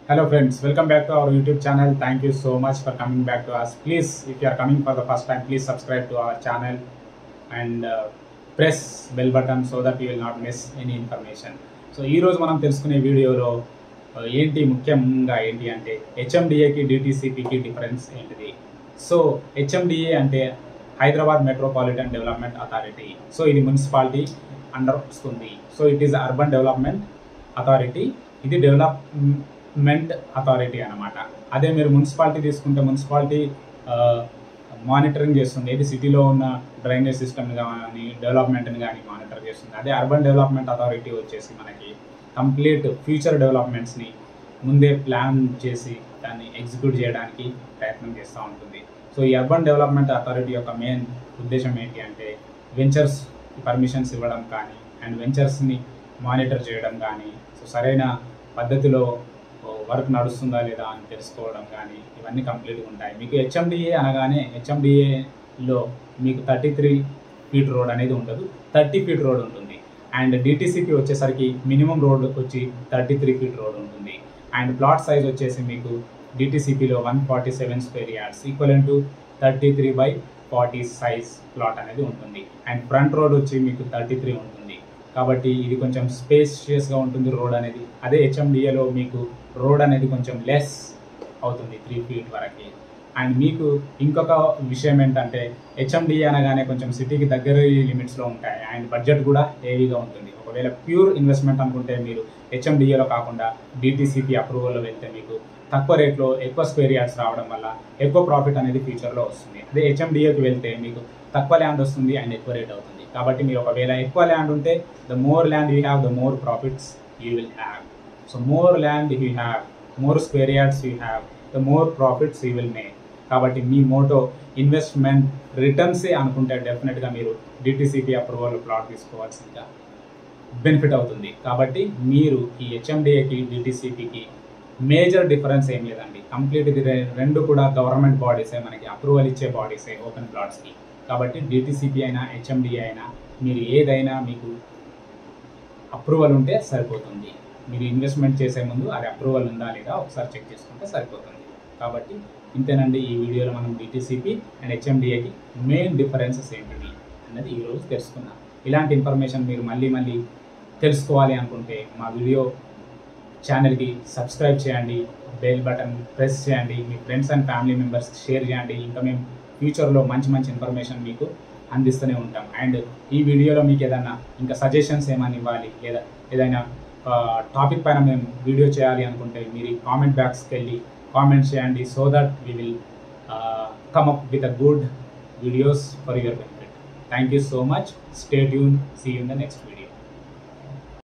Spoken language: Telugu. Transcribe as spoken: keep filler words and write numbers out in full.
Hello friends, welcome back to our YouTube channel. Thank you so much for coming back to us. Please, if you are coming for the first time, please subscribe to our channel and uh, press bell button so that you will not miss any information. So ఈ రోజు మనం తెలుసుకునే వీడియోలో ఏంటి ముఖ్యంగా ఏంటి అంటే హెచ్ఎండిఏకి డిటిసిపికి డిఫరెన్స్ ఏంటిది. సో హెచ్ఎండిఏ అంటే Hyderabad metropolitan development authority. So ఇది మున్సిపాలిటీ అండర్ వస్తుంది. So it is urban development authority. ఇది డెవలప్మెంట్ అథారిటీ అనమాట. అదే మీరు మున్సిపాలిటీ తీసుకుంటే మున్సిపాలిటీ మానిటరింగ్ చేస్తుంది. ఇది సిటీలో ఉన్న డ్రైనేజ్ సిస్టమ్ కానీ డెవలప్మెంట్ని కానీ మానిటర్ చేస్తుంది. అదే అర్బన్ డెవలప్మెంట్ అథారిటీ వచ్చేసి మనకి కంప్లీట్ ఫ్యూచర్ డెవలప్మెంట్స్ని ముందే ప్లాన్ చేసి దాన్ని ఎగ్జిక్యూట్ చేయడానికి ప్రయత్నం చేస్తూ ఉంటుంది. సో ఈ అర్బన్ డెవలప్మెంట్ అథారిటీ యొక్క మెయిన్ ఉద్దేశం ఏంటి అంటే వెంచర్స్ పర్మిషన్స్ ఇవ్వడం కానీ అండ్ వెంచర్స్ని మానిటర్ చేయడం కానీ, సో సరైన పద్ధతిలో వర్క్ నడుస్తుందా లేదా అని తెలుసుకోవడం కానీ ఇవన్నీ కంప్లీట్గా ఉంటాయి. మీకు హెచ్ఎండిఏ అనగానే హెచ్ఎండిఏలో మీకు థర్టీ త్రీ ఫీట్ రోడ్ అనేది ఉండదు, థర్టీ ఫీట్ రోడ్ ఉంటుంది. అండ్ డిటిసిపి వచ్చేసరికి మినిమం రోడ్ వచ్చి థర్టీ త్రీ ఫీట్ రోడ్ ఉంటుంది. అండ్ ప్లాట్ సైజ్ వచ్చేసి మీకు డిటిసిపిలో one forty seven square yards equal to thirty three by forty size plot అనేది ఉంటుంది. అండ్ ఫ్రంట్ రోడ్ వచ్చి మీకు థర్టీ త్రీ ఉంటుంది. కాబట్టి ఇది కొంచెం స్పేషియస్గా ఉంటుంది రోడ్ అనేది. అదే హెచ్ఎండిఏలో మీకు రోడ్ అనేది కొంచెం లెస్ అవుతుంది, త్రీ ఫీట్ వరకు. అండ్ మీకు ఇంకొక విషయం ఏంటంటే హెచ్ఎండిఏ అనగానే కొంచెం సిటీకి దగ్గర లిమిట్స్లో ఉంటాయి అండ్ బడ్జెట్ కూడా హెవీగా ఉంటుంది. ఒకవేళ ప్యూర్ ఇన్వెస్ట్మెంట్ అనుకుంటే మీరు హెచ్ఎండిఏలో కాకుండా డిటిసిపి అప్రూవల్లో వెళ్తే మీకు తక్కువ రేట్లో ఎక్కువ స్క్వేర్ యార్డ్స్ రావడం వల్ల ఎక్కువ ప్రాఫిట్ అనేది ఫ్యూచర్లో వస్తుంది. అదే హెచ్ఎండిఏకి వెళ్తే మీకు తక్కువ ల్యాండ్ వస్తుంది అండ్ ఎక్కువ రేట్ అవుతుంది. కాబట్టి మీరు ఒకవేళ ఎక్కువ ల్యాండ్ ఉంటే the more land you have the more profits you will have. So more land you have, more square yards you have, the more profits you will make. కాబట్టి మీ మోటో ఇన్వెస్ట్మెంట్ రిటర్న్సే అనుకుంటే డెఫినెట్గా మీరు డిటిసిపి అప్రూవల్ ప్లాట్ తీసుకోవాల్సిందిగా బెనిఫిట్ అవుతుంది. కాబట్టి మీరు ఈ హెచ్ఎండిఏకి డిటిసిపికి మేజర్ డిఫరెన్స్ ఏం లేదండి. కంప్లీట్ ఇది రెండు కూడా గవర్నమెంట్ బాడీసే, మనకి అప్రూవల్ ఇచ్చే బాడీసే ఓపెన్ ప్లాట్స్కి. కాబట్టి డిటిసిపి అయినా హెచ్ఎండిఏ అయినా మీరు ఏదైనా మీకు అప్రూవల్ ఉంటే సరిపోతుంది. మీరు ఇన్వెస్ట్మెంట్ చేసే ముందు అది అప్రూవల్ ఉందా లేదా ఒకసారి చెక్ చేసుకుంటే సరిపోతుంది. కాబట్టి ఇంతేనండి, ఈ వీడియోలో మనం డిటిసిపి అండ్ హెచ్ఎండిఏకి మెయిన్ డిఫరెన్సెస్ ఏంటివి అన్నది ఈరోజు తెలుసుకున్నాం. ఇలాంటి ఇన్ఫర్మేషన్ మీరు మళ్ళీ మళ్ళీ తెలుసుకోవాలి అనుకుంటే మా వీడియో ఛానల్కి సబ్స్క్రైబ్ చేయండి, బెల్ బటన్ ప్రెస్ చేయండి, మీ ఫ్రెండ్స్ అండ్ ఫ్యామిలీ మెంబర్స్కి షేర్ చేయండి. ఇంకా మేము ఫ్యూచర్లో మంచి మంచి ఇన్ఫర్మేషన్ మీకు అందిస్తూనే ఉంటాం. అండ్ ఈ వీడియోలో మీకు ఏదైనా ఇంకా సజెషన్స్ ఏమైనా ఇవ్వాలి లేదా ఏదైనా టాపిక్ పైన మేము వీడియో చేయాలి అనుకుంటే మీరు కామెంట్ బాక్స్కి వెళ్ళి కామెంట్ చేయండి. So that we will come up with a good videos for your benefit. Thank you so much. Stay tune. See you in the next video.